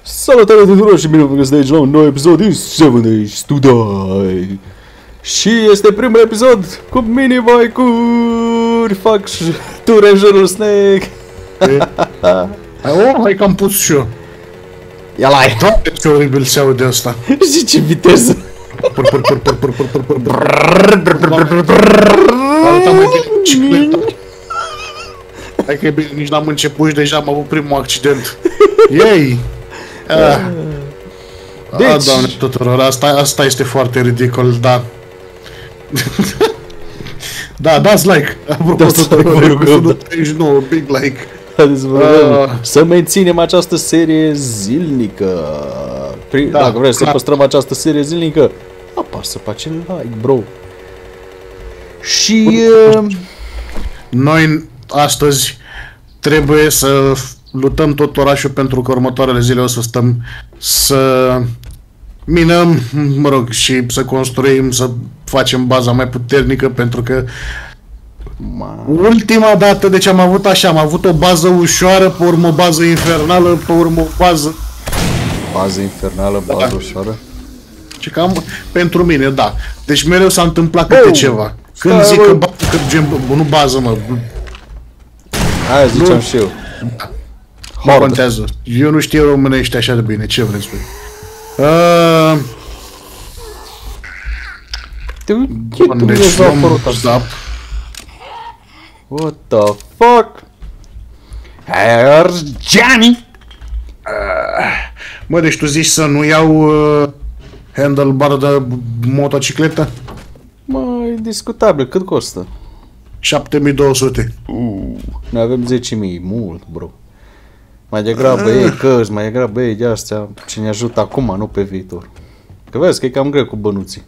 Salutare tuturor și bine vă găsesc de aici la un nou episod din 7 Days to Die. Și este primul episod cu mini-bike-uri. Fac tu Rangerul Snake. Hai că am pus și eu. Ia la aia. Doamne, ce oribil se aude asta. Și ce viteză. Hai că e bine, nici n-am început și deja am avut primul accident. Ei! Deci... Doamne tuturor, asta este foarte ridicol, da. Da, dați like! Dați like, vă rugăm. 39, big like! Haideți să menținem această serie zilnică. Dacă vreți să păstrăm această serie zilnică, apasă pe acel like, bro. Și... Noi astăzi trebuie să luptăm tot orașul pentru că următoarele zile o să stăm să minăm, mă rog, și să construim, să facem baza mai puternică pentru că ultima dată, deci am avut așa, am avut o bază ușoară, pe urmă o bază infernală, pe urmă o bază... Bază infernală, bază ușoară? Și cam pentru mine, da. Deci mereu s-a întâmplat câte ceva. Când zic că bază, că gen, nu bază, mă. Aia ziceam și eu. Nu contează. Eu nu știu românește așa de bine. Ce vreți voi? Doamne, ce a apărut asta? What the fuck? Here's Johnny! Mă, deci tu zici să nu iau handlebar de motocicletă? Mă, e discutabil. Cât costă? 7200. Noi avem 10.000. Mult, bro. Mai degrabă ei cărți, mai degrabă ei de-astea ce ne ajută acum, nu pe viitor. Că vezi că e cam greu cu bănuții.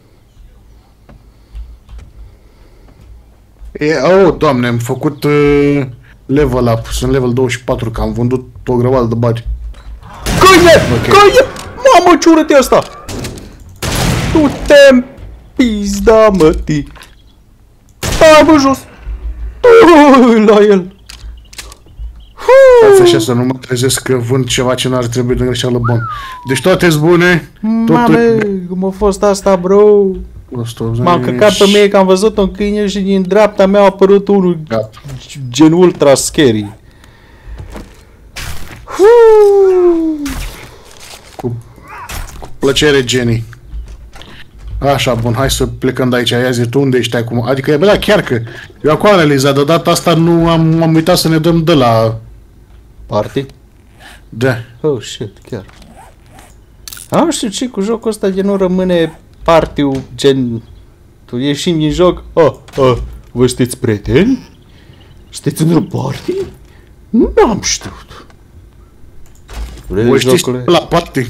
Oh, doamne, am făcut level up. Sunt level 24, că am vândut o grămadă de bani. Câine! Câine! Mamă, ce urât e asta! Tu te-mi pizda, mătii! Stai, bă, jos! La el! Față așa să nu mă trezesc că vând ceva ce n-ar trebui de greșeală bun. Deci toate-s bune. Mame, cum a fost asta, bro? M-am căcat pe mine că am văzut un câine și din dreapta mea a apărut unul gen ultra scary. Cu plăcere, Jenny. Așa, bun, hai să plecăm de aici. Ia zi, tu unde ești acum? Adică, e bine, chiar că eu acum analizat, de data asta nu am uitat să ne dăm de la... Party? Da. Oh, shit, chiar. Nu știu ce cu jocul ăsta de nu rămâne party-ul gen... Tu ieșim din joc, vă știți prieteni? Știți într-un party? Nu am știut. Vă știți la party?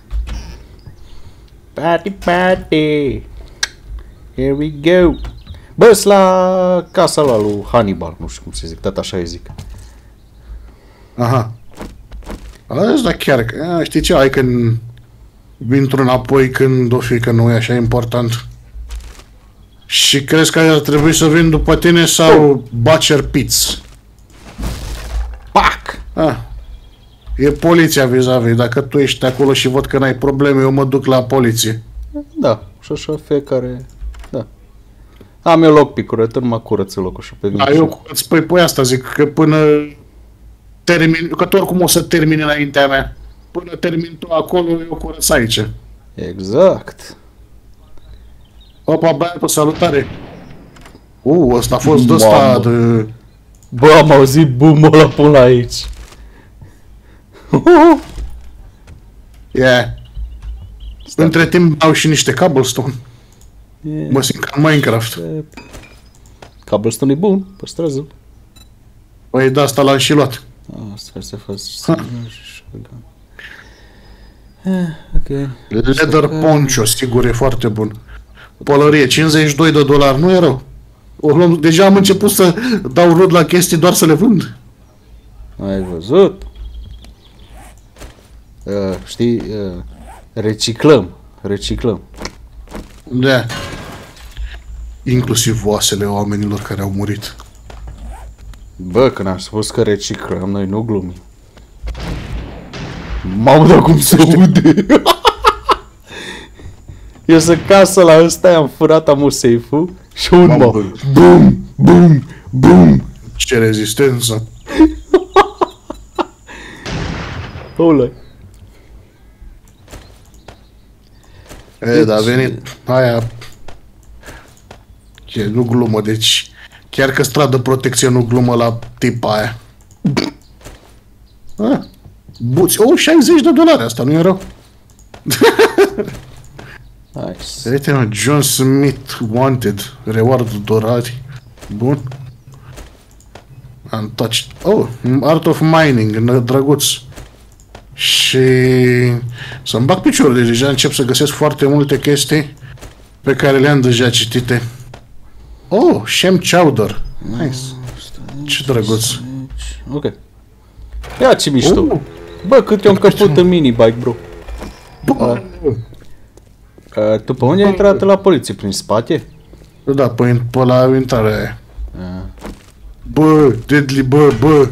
Party, party. Here we go. Bă, la casa lui Hannibal, nu știu cum se zic, tot așa îi zic. Aha. Asta chiar, știi ce, hai când intru înapoi când o fi, că nu e așa important. Și crezi că ar trebui să vin după tine sau Butcher Pits? Pac! E poliția vis-a-vis, dacă tu ești acolo și văd că n-ai probleme, eu mă duc la poliție. Da, și așa fiecare... Da. Am eu lockpick-uri, tot mă curăță locul și pe vine. Eu curăț, păi asta zic, că până termin, că tu oricum o să termini înaintea mea. Până termin tu acolo, eu curăț aici. Exact. Opa, băiatul, salutare! Ăsta a fost ăsta de... Bă, am auzit boom-ul ăla până aici. Yeah. Între timp au și niște cobblestone. Mă simt ca Minecraft. Cobblestone e bun, păstrează-l. Păi de asta l-am și luat. Asta se face. Ok. Leather poncho, sigur, e foarte bun. Pălărie, $52, nu e rău. Deja am început să dau rod la chestii doar să le vând. Ai văzut? Știi, reciclăm. Da. Inclusiv oasele oamenilor care au murit. Bă, când am spus că reciclăm, noi nu glumim. Mamă, dar cum se aude? Eu sunt casă la ăsta, am furat amu safe-ul și un mă. Bum, bum, bum. Ce rezistență. Ăla. E, dar a venit aia. E, nu glumă, deci chiar că stradă protecție nu glumă la tipa aia. Buți, $60, asta nu e rău. Nice. Uite, mă, John Smith Wanted, reward dorari. Bun. Untouched. Oh, Art of Mining, drăguț. Și să-mi bag piciorul, deci deja încep să găsesc foarte multe chestii pe care le-am deja citite. Oh, Shem Chowder. Nice. Ce drăguț. Ok. Ia ce mișto. Bă, cât eu-am căput în mini-bike, bro. Tu pe unde ai intrat la poliție? Prin spate? Da, pe la intrarea aia. Bă, Deadly, bă.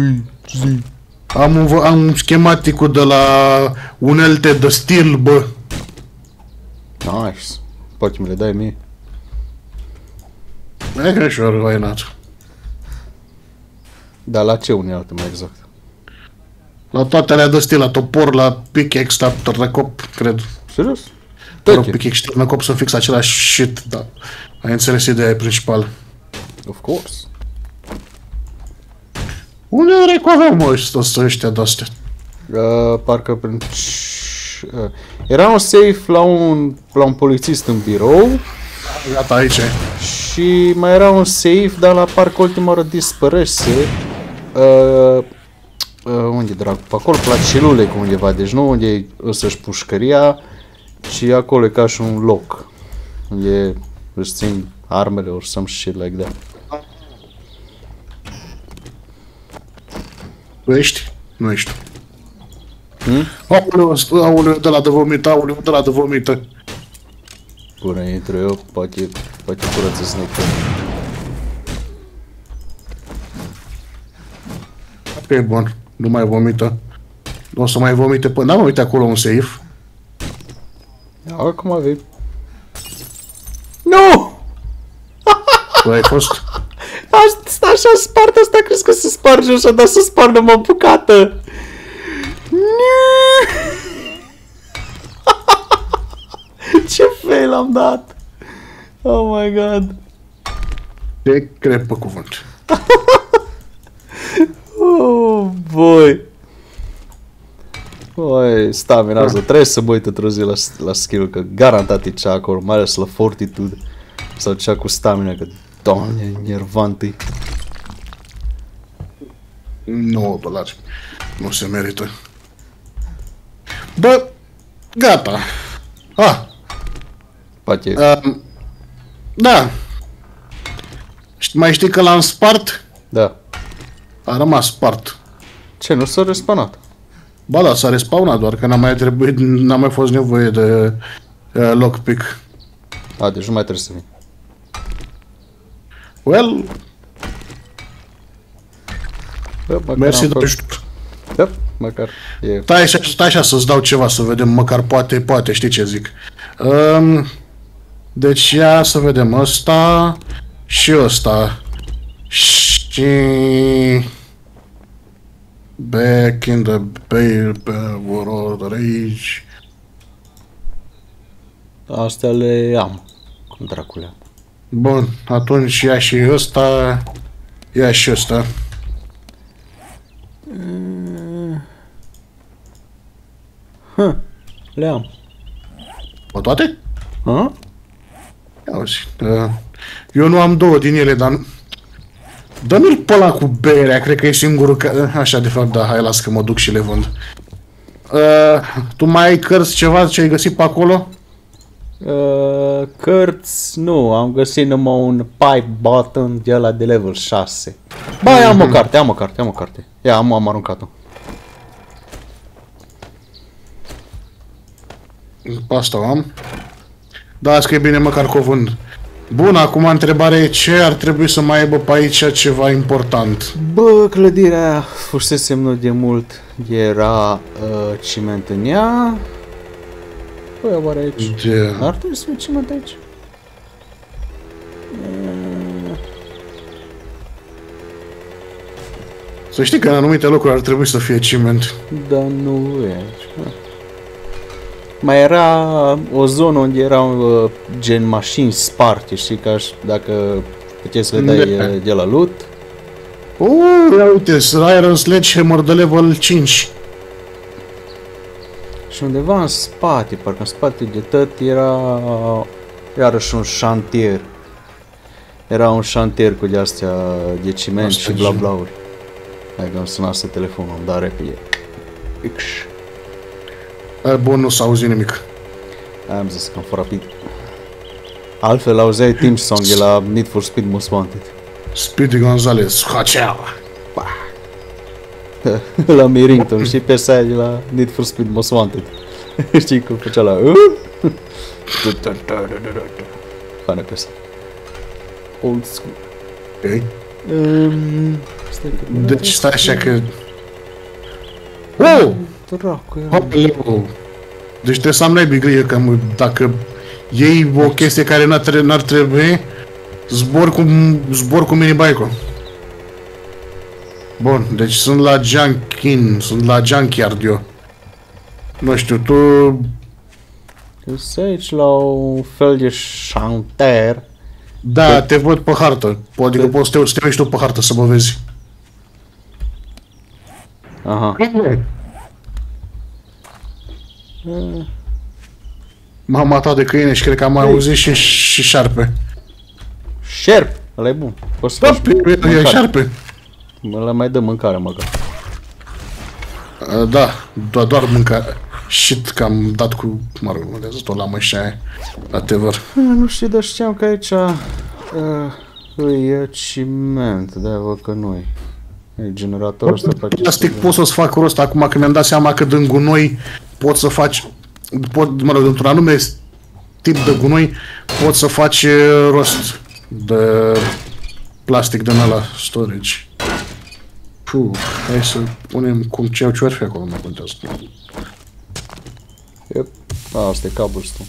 Am schematicul de la unelte de stil, bă. Nice. Poate mi le dai mie. E sure, why not? Dar la ce unelte mai exact? La toate alea de stil, la topor, la pickaxe, la târnăcop, cred. Serios? Mă rog, pickaxe și târnăcop sunt fix același shit, dar ai înțeles ideea principală. Of course. Unde are cu avea, mă, ăștia de-astea? Parcă prin... Era un safe la un polițist în birou. Gata, aici e. Și mai era un safe, dar la parcă ultima oară dispărese. Unde dracu? Pe acolo, pe la celule cu undeva, deci nu unde e însăși pușcăria, ci acolo e ca și un loc. Unde își țin armele or some shit like that. Tu ești? Nu ești. Aoleu, de la de vomită, Până intru eu, poate curăță snake. E bun, nu mai vomită. Nu o să mai vomite până... N-am uitat acolo un safe. Acum avem. Nu! Tu ai fost? Asta așa spart, asta crezi că se sparge așa, dar să spargă mă bucată. Ce fail am dat. Oh my god. Ce cred pe cuvânt. Oh boy. Oi, stamina asta, trebuie să mă uit într-o zi la skill, că garantat e cea acolo, mai ales la fortitude sau cea cu stamina, că doamne, enervant-i. $9. Nu se merită. Bă, gata. Poate. Da. Mai știi că l-am spart? Da. A rămas spart. Ce, nu s-a respawnat? Ba da, s-a respawnat, doar că n-a mai fost nevoie de lockpick. Deci nu mai trebuie să vin. Well, Bă, mersi de ajutor. Da, măcar e... Stai așa să-ți dau ceva, să vedem, măcar poate, știi ce zic. Deci ia să vedem ăsta și ăsta. Și... Back in the world rage. Astea le am. Cum dracule am. Bun, atunci ia și ăsta. Ia și ăsta. Le am. O toate? Ha? Ia auzi. Eu nu am două din ele, dar... Dă-mi-l pe ăla cu berea, cred că e singurul că... Așa, de fapt, da, hai, las că mă duc și le vând. Tu mai ai cărți ceva ce ai găsit pe acolo? Cărți, nu, am găsit numai un pipe button de ăla de level 6. Ba, am o carte. Ia, am aruncat-o. Pe asta o am. Da, scrie bine măcar că o vând. Bun, acum întrebarea e ce ar trebui să mai aibă pe aici ceva important. Bă, clădirea fusese semnul de mult. Era ciment în ea. Păi, oare aici? De... Ar trebui să fie ciment aici? Să știi că în anumite locuri ar trebui să fie ciment. Dar nu e aici. Mai era o zonă unde erau gen mașini sparte, știi, ca dacă puteai să le dai de la loot. Ia uite, Iron Sledgehammer de level 5. Și undeva în spate, parcă în spate de tot era iarăși un șantier. Era un șantier cu de-astea de ciment Asta și bla blauri. Hai că îmi sunase telefonul, îmi da repede. Ix. Bun, nu s-a auzit nimic. Am zis că am fost rapid. Altfel auzeai Team Song de la Need for Speed Most Wanted. Speedy Gonzales, hacea! La Mirington, știi piesa aia de la Need for Speed Most Wanted? Știi cum făcea la... Fane piesa. Old school. Ok. Stai că... Deci stai așa că... Oh! Dracu, era... Hopleu! Deci trebuie să am naibii grijă că dacă iei o chestie care n-ar trebui, zbor cu minibike-ul. Bun, deci sunt la junkyard eu. Nu știu, tu... Sunt aici la un fel de șanter. Da, te văd pe hartă. Adică poți să te uiți tu pe hartă să mă vezi. Aha. M-am matat de câine și cred că am mai auzit și șarpe. Șerp! Ăla e bun. Poți să Da, faci e mâncare. șarpe. Ăla mai dă mâncare, măcar. Da, doar mâncare. Shit, că am dat cu, mă rog, de tot la mășa whatever. Nu știu, dar știam că aici e ciment, de-aia văd că nu e generatorul ăsta face Plastic pot să-ți fac rost acum că mi-am dat seama că din gunoi pot să faci, mă rog, dintr-un anume tip de gunoi pot să faci rost de plastic din ăla storage. Puh, hai să punem cum ce ar fi acolo, mai contează. Yep. Asta e cobblestone.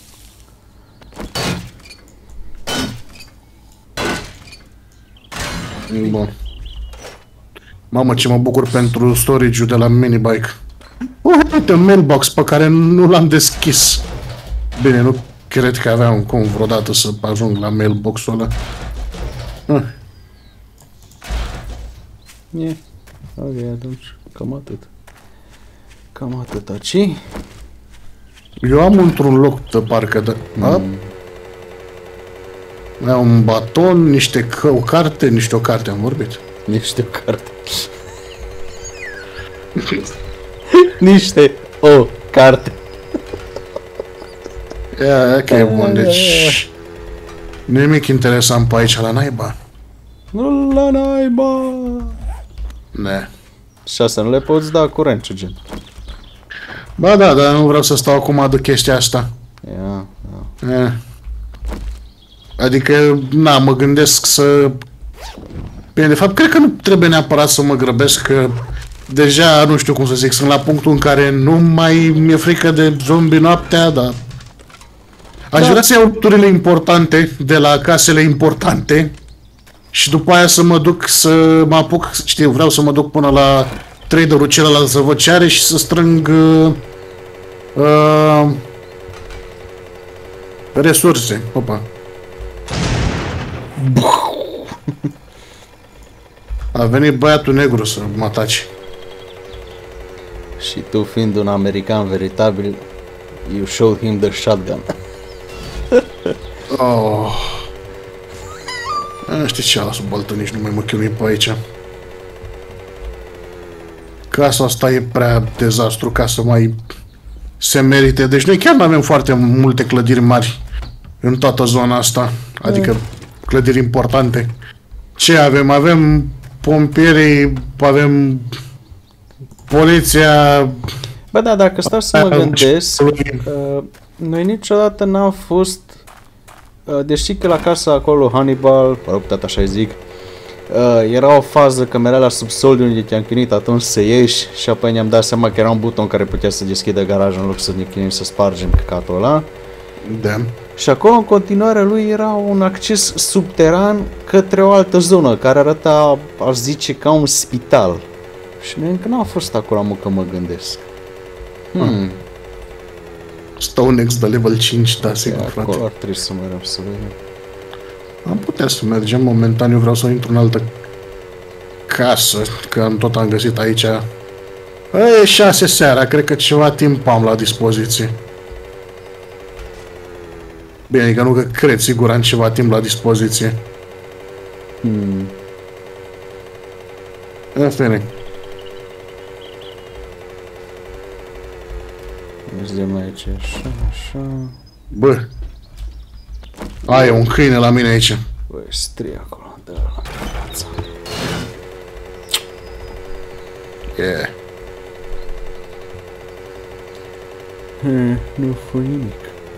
Bun. Mamă, ce mă bucur pentru storage-ul de la minibike. Uite, un mailbox pe care nu l-am deschis. Bine, nu cred că aveam cum vreodată să ajung la mailbox-ul ăla. E. Ok, atunci, cam atât. Cam atât, aici. Eu am într-un loc de parcă de... Am un baton, o carte, o carte am vorbit. Niște o carte. Niște o carte. Ia, ok, bun, deci... Nimic interesant pe aici, la naiba. Nu la naiba. Ne. Și asta nu le poți da curent, ce gen. Ba da, dar nu vreau să stau acum de chestia asta. Ia. Adică, na, mă gândesc să... Bine, de fapt, cred că nu trebuie neapărat să mă grăbesc, că deja, nu știu cum să zic, sunt la punctul în care nu mai mi-e frică de zombie noaptea, dar... Aș vrea să iau turile importante de la casele importante și după aia să mă duc să mă apuc, știu, vreau să mă duc până la traderul celălalt să văd ce are și să strâng resurse. Opa. A venit băiatul negru să mă atace. Și tu fiind un american veritabil, you showed him the shotgun. Oh. Știi ce, lasă baltă, nici nu mai mă chinui pe aici. Casa asta e prea dezastru ca să mai se merite. Deci noi chiar nu avem foarte multe clădiri mari în toată zona asta. Adică clădiri importante. Ce avem? Avem pompierii, avem poliția... Bă, da, dacă stau să mă gândesc, noi niciodată n-am fost... Deci știi că la casa acolo, Hannibal, mă rog, tot așa zic, Era o fază că merea la subsol de unde te-am chinuit atunci să ieși și apoi ne-am dat seama că era un buton care putea să deschidă garajul în loc să ne chinuim să spargem căcatul ăla. Da. Și acolo în continuare lui era un acces subteran către o altă zonă care arăta, aș zice, ca un spital. Și noi încă n-am fost acolo, mă, că mă gândesc. Stonex de level 5, da, sigur, frate. Acolo ar trebui să mergem să vedem. Am putea să mergem, momentan eu vreau să intru în altă casă, că tot am găsit aici. E 6 seara, cred că ceva timp am la dispoziție. Bine, adică nu că cred, sigur am ceva timp la dispoziție. Asta e. Vedem aici, așa, așa. Bă, ai un câine la mine aici. Băi, strie acolo, dă la fața. Yeah. Nu fă nimic.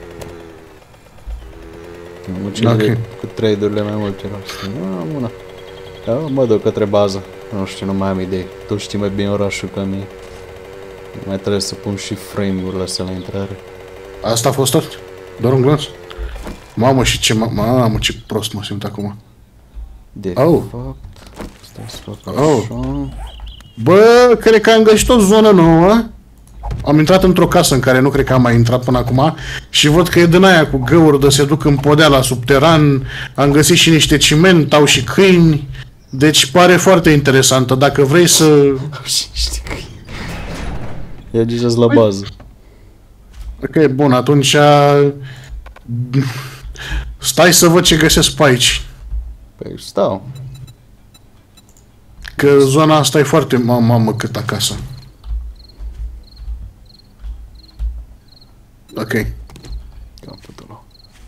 Am ucide Ok. cu trade-urile mai multe la asta. Am una. Da, mă duc către bază. Nu știu, nu mai am idei. Tu știi mai bine orașul ca mine. Mai trebuie să pun și frame-urile astea la intrare. Asta a fost tot? Doar un glonț? Mamă, și ce... Mamă, ce prost mă simt acum. De Oh. fapt... Stai să fac Oh. așa... Bă, cred că am găsit o zonă nouă. Am intrat într-o casă în care nu cred că am mai intrat până acum și văd că e din aia cu găuri de se duc în podea la subteran. Am găsit și niște ciment, au și câini. Deci pare foarte interesantă. Dacă vrei să... Știi că... Ia gijă la bază. Ok, bun, atunci... Stai să văd ce găsesc pe aici. Păi stau. Că zona asta e foarte... Mamă, cât acasă. Ok. Capătul.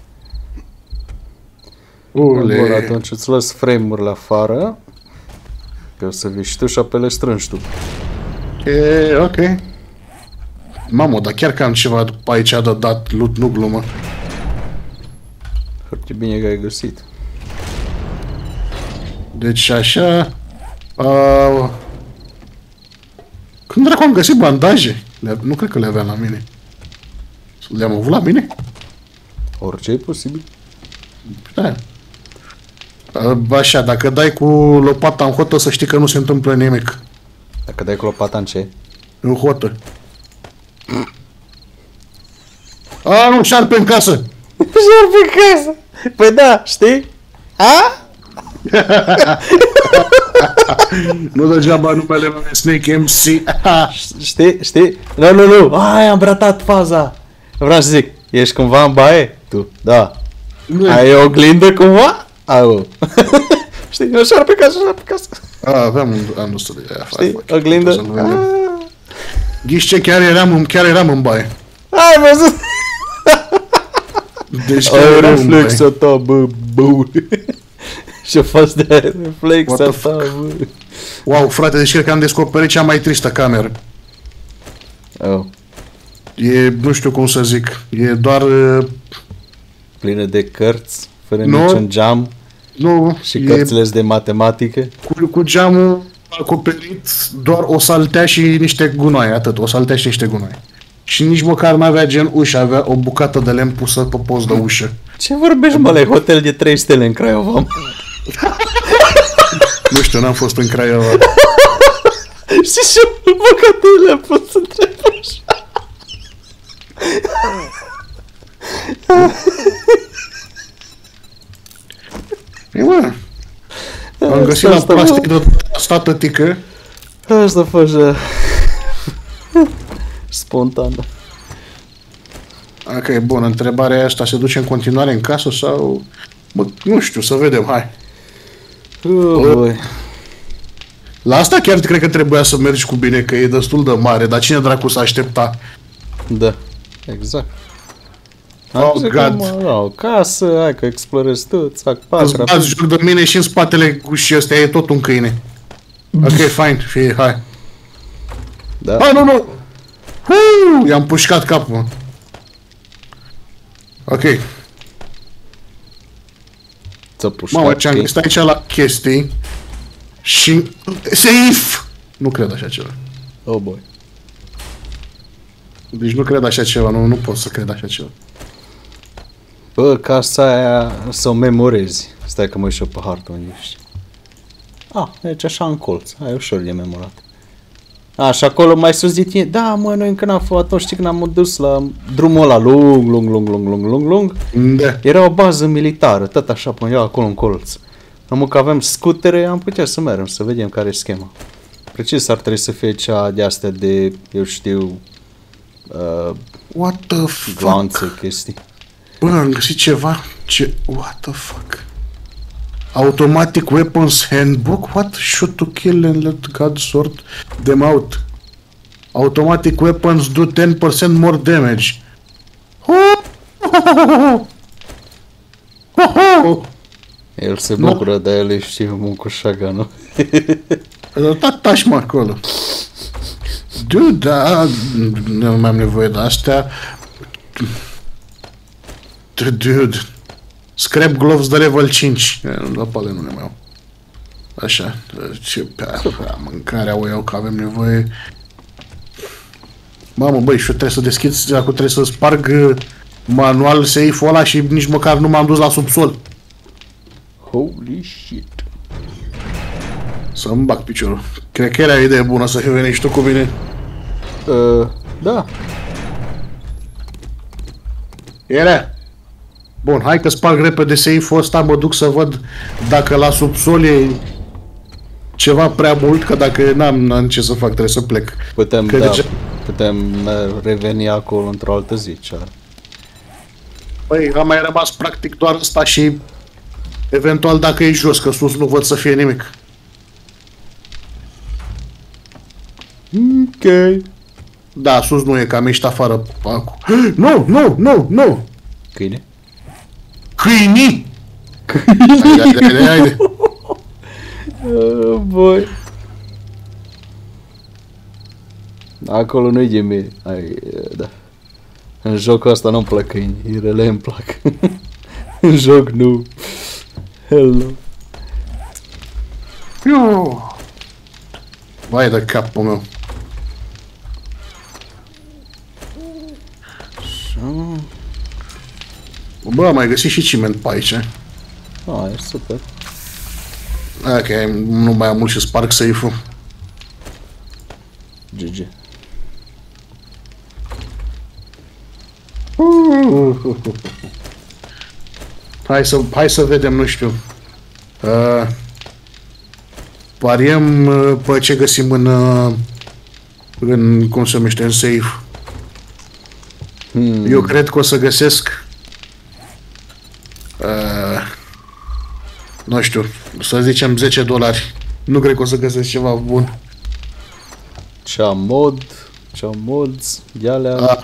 Ule. Bun, atunci îți las frame-urile afară. Că o să vii și tu și apoi le strângi tu. E, ok. Mamă, dar chiar că am ceva după aici de dat loot, nu glumă. Foarte bine că ai găsit. Deci așa... Când dracu am găsit bandaje? Nu cred că le aveam la mine. Le-am avut la mine? Orice e posibil. Da. Așa, dacă dai cu lopata în hotă, să știi că nu se întâmplă nimic. Dacă dai cu lopata în ce? În hotă. Nu, șarpe în casă! Șarpe casă! Păi da, știi? A? Nu degeaba numele meu e Snake MC. Știi? Nu. Ai, am ratat faza. Vreau să zic, ești cumva în baie? Tu, da. Ai o oglindă cumva? Au. Știi, eu șarpe casă. Am dus de aia. Știi, oglindă. Ghiși ce, chiar eram în baie. Ai văzut? Deci Ai reflexa ta, bă. Și-a fost de reflexa ta, bă. Wow, frate, deci cred că am descoperit cea mai tristă cameră. Oh. E, nu știu cum să zic, e doar... Plină de cărți, fără Nu. niciun geam Nu, și cărțile de matematică. cu geamul acoperit doar o saltea și niște gunoaie, atât, o saltea și niște gunoaie. Și nici măcar n-avea gen ușă, avea o bucată de lemn pusă pe post de ușă. Ce vorbești, mă, la hotel de 3 stele în Craiova? Nu știu, n-am fost în Craiova. Și bucătăile pus între ușa. E, mă, am găsit la plastic de asta tătică. Asta face spontană. Ok, bun, întrebarea asta se duce în continuare în casă sau... Bă, nu știu, să vedem, hai. Băi. La asta chiar cred că trebuia să mergi cu bine, că e destul de mare, dar cine dracu s-a aștepta? Da, exact. Oh, God. O casă, hai că explorezi tu, îți fac Îți pac, bați joc de mine și în spatele ușii ăstea e tot un câine. Ok, fine, fie, hai. Da. Nu! I-am pușcat capul, mă. Ok. Ți-a pușcat. Mamă, ce-am găsit aici la chestii. Și... Safe! Nu cred așa ceva. Oh boy. Deci nu cred așa ceva, nu pot să cred așa ceva. Bă, casa aia să o memorezi. Stai că mă uit și eu pe hartă unde ești. Ah, deci așa în colț. Ai ușor de memorat. A, și acolo mai sus de tine. Da, mă, noi încă n-am fost atunci, știi, când am dus la drumul ăla lung. Da. Era o bază militară, tot așa până eu acolo în colț. Am că avem scutere, am putea să mergem, să vedem care e schema. Precis ar trebui să fie cea de astea de, eu știu, What the fuck? glanțe, chestii. Bă, am găsit ceva. What the fuck? Automatic Weapons Handbook? What? Shoot to kill and let God sort them out. Automatic weapons do 10% more damage. El se bucură, dar el știe muncușaga, nu? Taci mă acolo. Dude, da, nu mai am nevoie de astea. Dude. Scrap gloves de level 5. La pale nu le mai au. Așa. Ce pe mâncarea o iau că avem nevoie. Mamă, băi, și eu trebuie să deschid, acum trebuie să sparg manual safe-ul ăla și nici măcar nu m-am dus la subsol. Holy shit. Să-mi bag piciorul. Cred că era o idee bună să veni și tu cu mine. Da. Era. Bun, hai că sparg repede safe-ul ăsta, mă duc să văd dacă la subsol e ceva prea mult, că dacă n-am ce să fac, trebuie să plec. Putem reveni acolo într-o altă zi, ce are. Păi, am mai rămas practic doar ăsta și eventual dacă e jos, că sus nu văd să fie nimic. Ok. Da, sus nu e, că am ieșit afară acum. Nu! Câine? Câinii! Haide. Boi. Acolo nu-i de mie. Da. În jocul ăsta nu-mi plac câini, irele îmi plac. În joc nu. Hell no. Vai de capul meu. Bă, am mai găsit și ciment pe aici. E super. Ok, nu mai am mult și sparg safe-ul. GG. Hai să vedem, nu știu. Pariem pe ce găsim în cum se numește, în safe. Eu cred că o să găsesc nu știu, să zicem $10. Nu cred că o să găsesc ceva bun. Ce-a mods, de alea.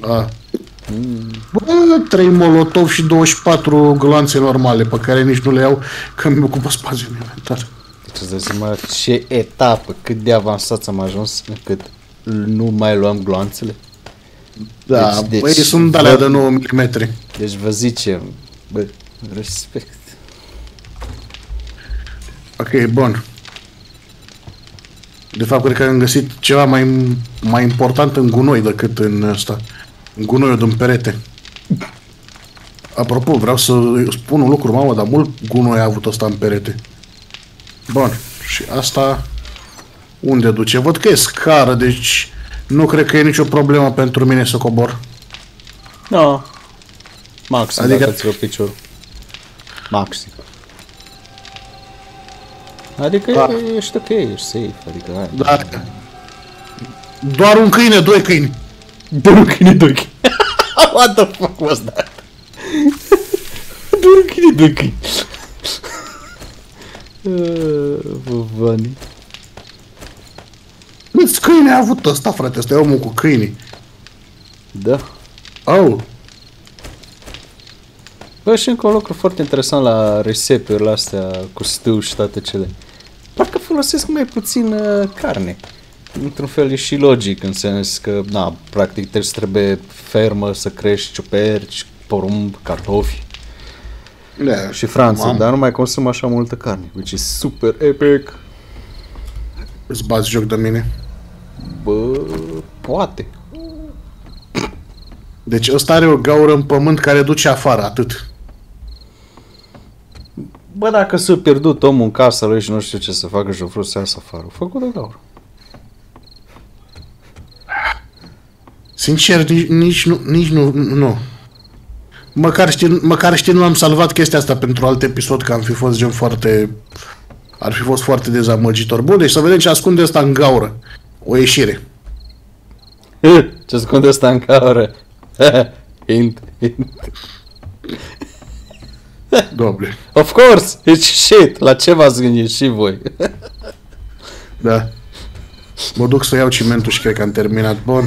Bă, 3 molotov și 24 gloanțe normale, pe care nici nu le iau, că mi ocupă spațiu în inventar. Deci îți dai seama ce etapă, cât de avansat am ajuns, încât nu mai luăm gloanțele. Da, deci, băi, sunt alea de 9 mm. Deci vă zicem, bă, respect. Ok, bun. De fapt, cred că am găsit ceva mai important în gunoi decât în ăsta. În gunoiul din perete. Apropo, vreau să spun un lucru, mamă, dar mult gunoi a avut ăsta în perete. Bun. Și asta unde duce? Văd că e scară, deci nu cred că e nicio problemă pentru mine să cobor. No. Maxim, adică... dacă ți o piciorul. Maxim. Adică ești ok, ești safe, adică hai. Da. Doar un câine, 2 câini. Doar un câine, 2 câini. What the fuck was that? Doar un câine, 2 câini. Vani. Câți câini a avut ăsta, frate? Ăsta e omul cu câinii. Da. Oh. Bă, și încă un lucru foarte interesant la resepurile astea cu stew și toate cele. Parcă folosesc mai puțin carne. Într-un fel e și logic, în sens că, na, practic trebuie fermă să crești ciuperci, porumb, cartofi Yeah. și Franța, dar nu mai consumă așa multă carne, which is super epic. Îți bați joc de mine. Bă, poate. Deci ăsta are o gaură în pământ care duce afară, atât. Bă, dacă s-a pierdut omul în casa lui și nu știu ce să facă și-o vrut să iasă afară, a făcut de gaură. Sincer, nici nu. Măcar știi, nu am salvat chestia asta pentru alt episod, că am fi fost gen foarte... Ar fi fost foarte dezamăgitor. Bun, deci să vedem ce ascunde ăsta în gaură. O ieșire. Ce ascunde ăsta în gaură? Hint. Doamne. Of course, it's shit. La ce v-ați gândit și voi? Da. Mă duc să iau cimentul și cred că am terminat. Bun.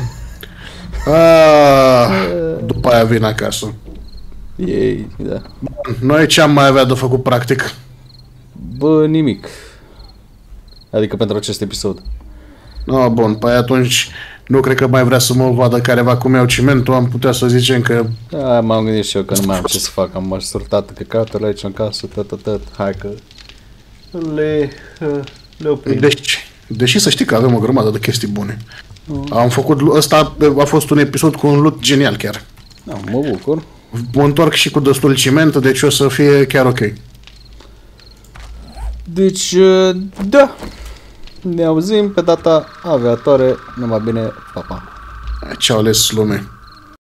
După aia vin acasă. Ei, da. Noi ce am mai avea de făcut practic? Bă, nimic. Adică pentru acest episod. No, bun, păi atunci nu cred că mai vrea să mă vadă careva cum iau cimentul, am putea să zicem că... Da, m-am gândit și eu că nu mai am ce să fac, am mai sortat căcatele aici în casă, tot. Hai că le oprim. Deși să știi că avem o grămadă de chestii bune. Am făcut, ăsta a fost un episod cu un loot genial chiar. Da, mă bucur. Mă întorc și cu destul ciment, deci o să fie chiar ok. Deci, da. Ne auzim pe data aviatoare. Numai bine, pa, pa. Ce-au ales lume.